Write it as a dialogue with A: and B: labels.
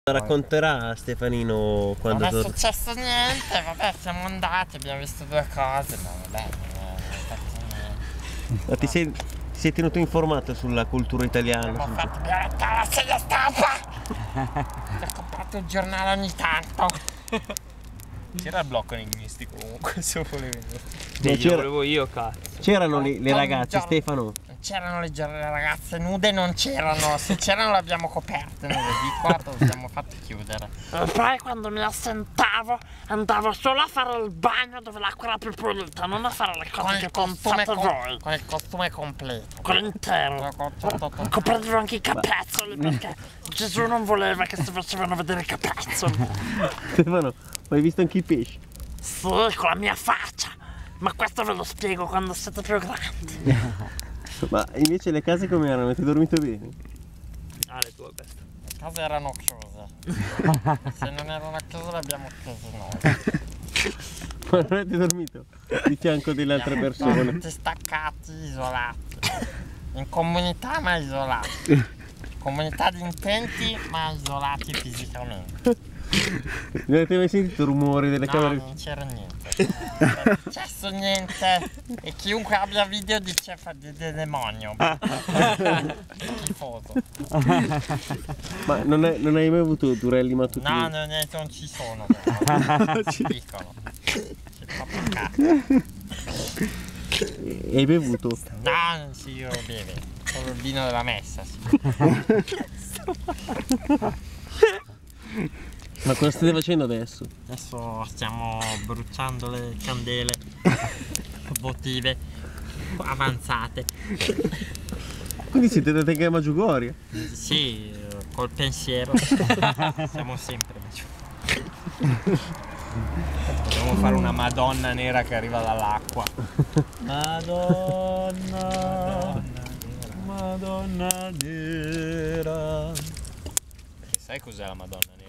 A: Racconterà Stefanino quando
B: non è successo niente, vabbè, siamo andati, abbiamo visto due cose, ma vabbè, non è fatto niente.
A: Ti sei tenuto informato sulla cultura italiana?
B: Abbiamo letto la sedia stampa! Ho comprato il giornale ogni tanto.
C: C'era il blocco enigmisti comunque, se volevi.
A: C'era-
C: volevo io, cazzo.
A: C'erano le ragazze, Stefano?
B: C'erano le ragazze nude, non c'erano, se c'erano le abbiamo coperte nude, di qua le abbiamo fatte chiudere. E poi quando mi assentavo andavo solo a fare il bagno dove l'acqua era più pulita, non a fare le cose che pensate voi. Con il costume completo. Con l'intero. Coprivo anche i capezzoli perché Gesù non voleva che si facevano vedere i capezzoli.
A: Stefano, hai visto anche i pesci?
B: Sì, con la mia faccia. Ma questo ve lo spiego quando siete più grandi.
A: Ma invece le case come erano? Avete dormito bene?
C: Ah, le tue queste.
B: Le case erano chiuse. Se non erano chiuse le abbiamo chiuse noi.
A: Ma non avete dormito di fianco delle altre persone?
B: Tutti staccati, isolati. In comunità ma isolati. Comunità di intenti ma isolati fisicamente.
A: Non avete mai sentito rumori delle camere?
B: No, non c'era niente. Non è successo niente. E chiunque abbia video dice fa del demonio. Schifoso.
A: Ma non hai mai avuto durelli mattutini?
B: No, non ci sono. Dicono. C'è proprio cazzo.
A: E hai bevuto?
B: No, non si beve. Solo il vino della messa, sì.
A: Ma cosa state facendo adesso?
B: Adesso stiamo bruciando le candele votive avanzate.
A: Quindi siete andati anche a Maggiugoria?
B: Sì, col pensiero siamo sempre Maggiugoria.
C: Dobbiamo fare una Madonna nera che arriva dall'acqua.
A: Madonna nera.
C: Sai cos'è la Madonna nera?